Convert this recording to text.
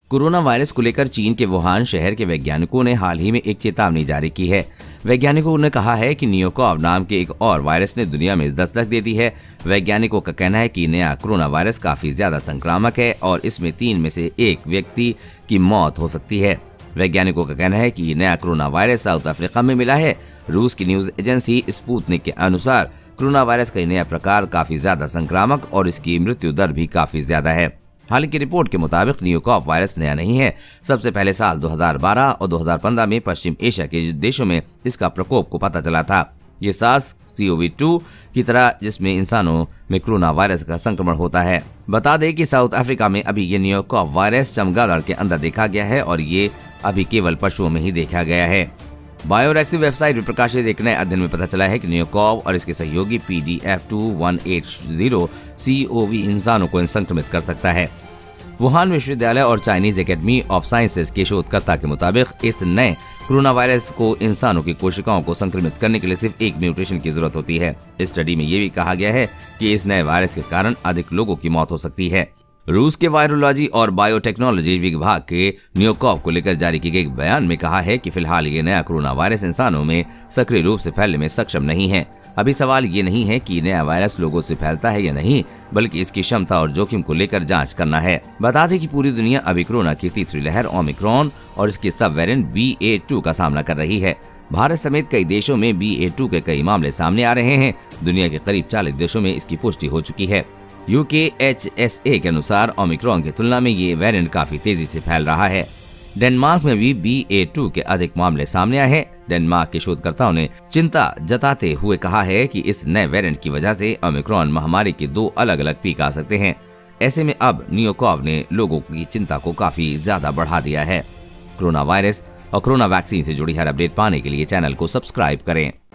Corona virus को लेकर चीन के वुहान शहर के वैज्ञानिकों ने हाल ही में एक चेतावनी जारी की है। वैज्ञानिकों ने कहा है कि नियोकॉव नाम के एक और वायरस ने दुनिया में दस्तक दे दी है। वैज्ञानिकों का कहना है कि नया कोरोना वायरस काफी ज्यादा संक्रामक है और इसमें 3 में से 1 व्यक्ति की मौत हो सकती है। वैज्ञानिकों का कहना है कि नया कोरोना वायरस साउथ अफ्रीका में मिला है। रूस की न्यूज एजेंसी स्पुतनिक के अनुसार कोरोना वायरस का नया प्रकार काफी ज्यादा संक्रामक और इसकी मृत्यु दर भी काफी ज्यादा है। हालांकि रिपोर्ट के मुताबिक नियोकॉव वायरस नया नहीं है। सबसे पहले साल 2012 और 2015 में पश्चिम एशिया के देशों में इसका प्रकोप को पता चला था। ये SARS-CoV-2 की तरह जिसमें इंसानों में कोरोना वायरस का संक्रमण होता है। बता दें कि साउथ अफ्रीका में अभी ये नियोकॉव वायरस चमगादड़ के अंदर देखा गया है और ये अभी केवल पशुओं में ही देखा गया है। बायोरेक्सिव वेबसाइट में प्रकाशित एक नए अध्ययन में पता चला है कि नियोकॉव और इसके सहयोगी PDF2180 इंसानों को संक्रमित कर सकता है। वुहान विश्वविद्यालय और चाइनीज एकेडमी ऑफ साइंसेज के शोधकर्ता के मुताबिक इस नए कोरोना वायरस को इंसानों की कोशिकाओं को संक्रमित करने के लिए सिर्फ एक म्यूटेशन की जरूरत होती है। इस स्टडी में ये भी कहा गया है कि इस नए वायरस के कारण अधिक लोगों की मौत हो सकती है। रूस के वायरोलॉजी और बायोटेक्नोलॉजी विभाग के नियोकॉव को लेकर जारी किए गए एक बयान में कहा है कि फिलहाल ये नया कोरोना वायरस इंसानों में सक्रिय रूप से फैलने में सक्षम नहीं है। अभी सवाल ये नहीं है कि नया वायरस लोगों से फैलता है या नहीं, बल्कि इसकी क्षमता और जोखिम को लेकर जांच करना है। बता दें कि पूरी दुनिया अभी कोरोना की तीसरी लहर ओमिक्रॉन और इसके सब वेरिएंट BA.2 का सामना कर रही है। भारत समेत कई देशों में BA.2 के कई मामले सामने आ रहे हैं। दुनिया के करीब 40 देशों में इसकी पुष्टि हो चुकी है। UKHSA के अनुसार ओमिक्रॉन की तुलना में ये वेरिएंट काफी तेजी से फैल रहा है। डेनमार्क में भी BA.2 के अधिक मामले सामने आए हैं। डेनमार्क के शोधकर्ताओं ने चिंता जताते हुए कहा है कि इस नए वेरिएंट की वजह से ओमिक्रॉन महामारी के 2 अलग-अलग पीक आ सकते हैं। ऐसे में अब नियोकॉव ने लोगों की चिंता को काफी ज्यादा बढ़ा दिया है। कोरोना वायरस और कोरोना वैक्सीन से जुड़ी हर अपडेट पाने के लिए चैनल को सब्सक्राइब करें।